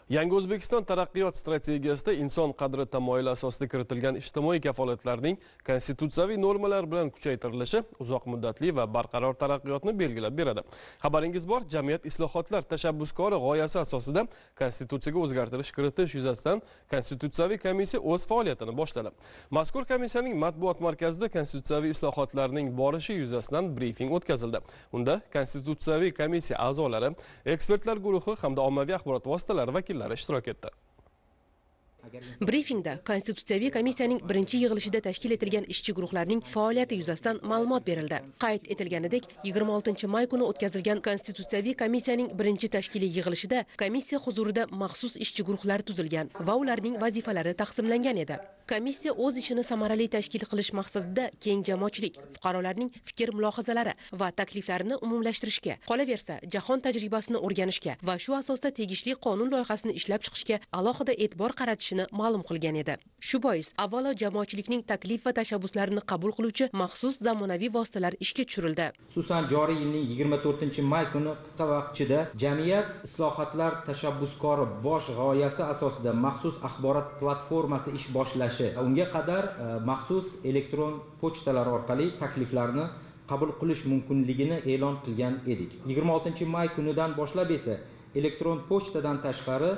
Yangi O'zbekiston taraqqiyot strategiyasida inson qadri tamoyili asosida kiritilgan ijtimoiy kafolatlarning konstitutsiyaviy normalar bilan kuchaytirilishi uzoq muddatli va barqaror taraqqiyotni belgilab beradi. Xabaringiz bor, jamiyat islohotlar tashabbuskori g'oyasi asosida konstitutsiyaga o'zgartirish kiritish yuzasidan konstitutsiyaviy komissiya o'z faoliyatini boshladi. Mazkur komissiyaning matbuot markazida konstitutsiyaviy islohotlarning borishi yuzasidan brifing o'tkazildi. Unda konstitutsiyaviy komissiya a'zolari, ekspertlar guruhi hamda ommaviy axborot vositalari vakillari ishtirok etdi. Brifingda Konstitutsiyaviy komissiyaning birinchi yig'ilishida tashkil etilgan ishchi guruhlarning faoliyati yuzasidan ma'lumot berildi. Qayd etilganidek, 26 may kuni o'tkazilgan Konstitutsiyaviy komissiyaning birinchi tashkiliy yig'ilishida komissiya huzurida maxsus ishchi guruhlar tuzilgan va ularning vazifalari taqsimlangan edi. Komissiya o'z ishini samarali tashkil qilish maqsadida keng jamoatchilik, fuqarolarning fikr-mulohazalari va takliflarini umumlashtirishga, qolaversa jahon tajribasini o'rganishga va shu asosda tegishli qonun loyihasini ishlab chiqishga alohida e'tibor qaratishini ma'lum qilgan edi. Shu bois, avvalo jamoatchilikning taklif va tashabbuslarini qabul qiluvchi maxsus zamonaviy vositalar ishga tushirildi. Xususan, joriy yilning 24-may kuni qisqa vaqt ichida jamiyat islohotlar tashabbuskori bosh g'oyasi asosida maxsus axborot platformasi ish boshlashi, unga qadar maxsus elektron pochtalar orqali takliflarni qabul qilish mumkinligini e'lon qilgan edik. 26-may kunidan boshlab esa elektron pochtadan tashqari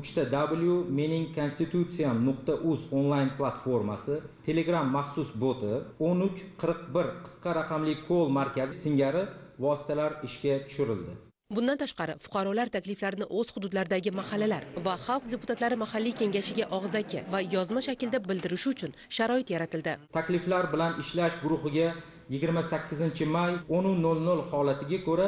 3w.meningkonstitutsiyam.uz onlayn platformasi, Telegram maxsus boti, 1341 qisqa raqamli kol markazi singari vositalar ishga tushirildi. Bundan tashqari, fuqarolar takliflarini o'z hududlaridagi mahallalar va xalq deputatlari mahalliy kengashiga og'zaki va yozma shaklda bildirishi uchun sharoit yaratildi. Takliflar bilan ishlash guruhiga 28 may 10:00 holatiga ko'ra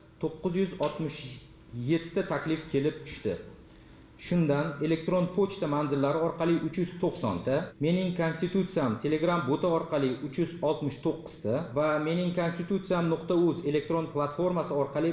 967 ta taklif kelib tushdi. Shundan elektron pochta manzillari orqali 390 ta, Mening Konstitutsiyam Telegram boti orqali 369 ta va meningkonstitutsiyam.uz elektron platformasi orqali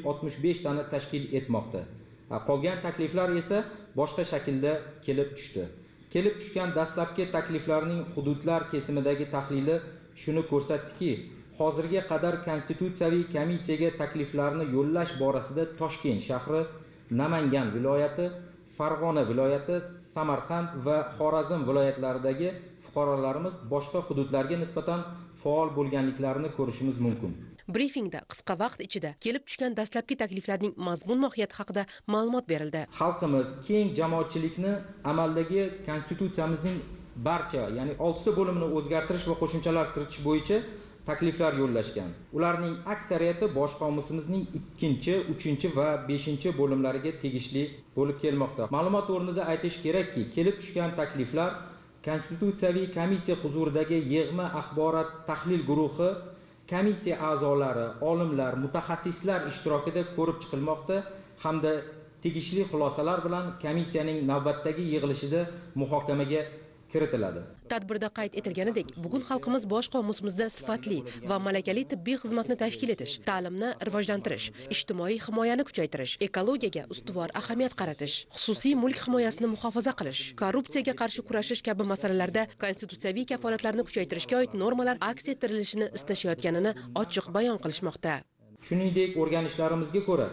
165 tani tashkil etmoqda. Qolgan takliflar esa boshqa shaklda kelib tushdi. Kelib tushgan dastlabki takliflarning hududlar kesimidagi tahlili shuni ko'rsatdiki, hozirga qadar konstitutsiyaviy komissiyaga takliflarni yo'llash borasida Toshkent shahri, Namangan viloyati, Farg'ona viloyati, Samarqand va Xorazm viloyatlaridagi fuqarolarimiz boshqa hududlarga nisbatan faol bo'lganliklarini ko'rishimiz mumkin. Brifingda qisqa vaqt ichida kelib tushgan dastlabki takliflarning mazmun mohiyati haqida ma'lumot berildi. Xalqimiz keng jamoatchilikni amaldagi konstitutsiyamizning barcha, ya'ni 6 ta bo'limini o'zgartirish va qo'shimchalar kiritish bo'yicha takliflar yo'llashgan. Ularning aksariyati bosh qomusimizning 2, 3 va 5 bo'limlariga tegishli bo'lib kelmoqda. Ma'lumot o'rnida aytish kerakki, kelib tushgan takliflar Konstitutsiyaviy komissiya huzuridagi yig'ma axborot tahlil guruhi, komissiya a'zolari, olimlar, mutaxassislar ishtirokida ko'rib chiqilmoqda hamda tegishli xulosalar bilan komissiyaning navbatdagi yig'ilishida muhokamaga kiritiladi. Tadbirda qayd etilganidek, bugun xalqimiz bosh qomusimizda sifatli va malakali tibbiy xizmatni tashkil etish, ta'limni rivojlantirish, ijtimoiy himoyani kuchaytirish, ekologiyaga ustuvor ahamiyat qaratish, xususiy mulk himoyasini muhofaza qilish, korrupsiyaga qarshi kurashish kabi masalalarda konstitutsiyaviy kafolatlarni kuchaytirishga oid normalar aks ettirilishini istashayotganini ochiq bayon qilishmoqda. Shuningdek, o'rganishlarimizga ko'ra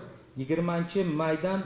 20-maydan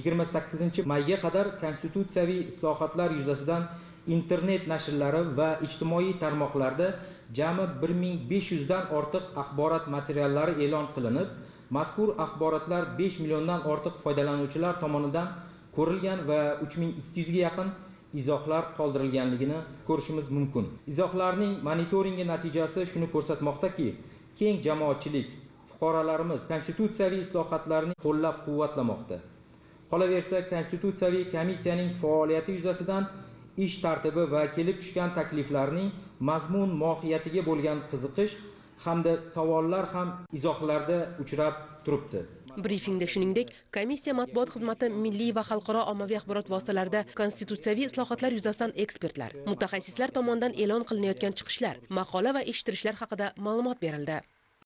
28-mayga qadar konstitutsiyaviy islohotlar yuzasidan internet nashrlari va ijtimoiy tarmoqlarda jami 1500 dan ortiq axborot materiallari e'lon qilinib, mazkur axborotlar 5 milliondan ortiq foydalanuvchilar tomonidan ko'rilgan va 3200 ga yaqin izohlar qoldirilganligini ko'rishimiz mumkin. Izohlarning monitoringi natijasi shuni ko'rsatmoqdaki, keng jamoatchilik, fuqarolarimiz konstitutsiyaviy islohotlarni qo'llab-quvvatlamoqda. Qolaversa, konstitutsiyaviy komissiyaning faoliyati yuzasidan ish tartibi va kelib tushgan takliflarning mazmun mohiyatiga bo'lgan qiziqish hamda savollar ham izohlarda uchrab turibdi. Brifingda shuningdek, komissiya matbuot xizmati milliy va xalqaro ommaviy axborot vositalarida konstitutsiyaviy islohotlar yuzasidan ekspertlar, mutaxassislar tomonidan e'lon qilinayotgan chiqishlar, maqola va eshittirishlar haqida ma'lumot berildi.